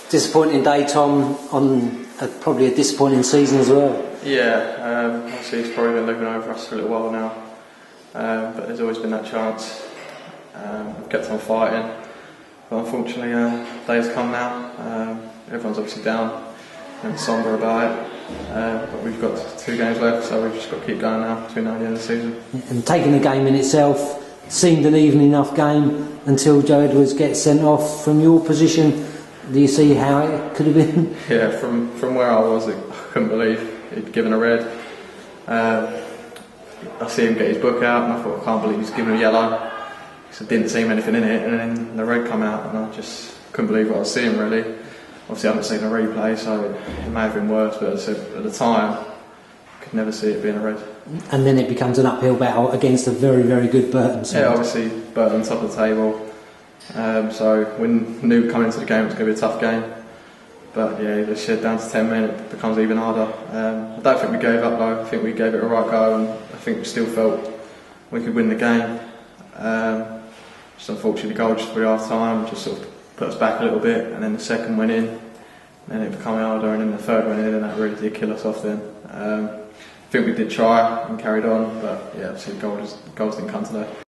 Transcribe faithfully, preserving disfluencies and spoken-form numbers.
Disappointing day, Tom, on a, probably a disappointing season as well. Yeah, um, obviously he's probably been looking over us for a little while now, um, but there's always been that chance. Um, we've kept on fighting, but unfortunately uh, the day's come now. Um, everyone's obviously down and sombre about it, uh, but we've got two games left, so we've just got to keep going now between now and the end of the season. And taking the game in itself seemed an even enough game until Joe Edwards gets sent off. From your position, do you see how it could have been? Yeah, from, from where I was, I couldn't believe he'd given a red. Um, I see him get his book out and I thought, I can't believe he's given a yellow, because I didn't see anything in it, and then the red come out and I just couldn't believe what I was seeing, really. Obviously I haven't seen a replay, so it may have been worse, but as I said, at the time I could never see it being a red. And then it becomes an uphill battle against a very, very good Burton side. Yeah, obviously Burton top of the table. Um, so we knew coming into the game it was going to be a tough game, but yeah, the shed down to ten men, it becomes even harder. Um, I don't think we gave up though. I think we gave it a right go, and I think we still felt we could win the game. Um, just unfortunately, the goal just for half time just sort of put us back a little bit, and then the second went in, and then it became harder, and then the third went in, and that really did kill us off then. Um, I think we did try and carried on, but yeah, obviously the goals, goals didn't come today.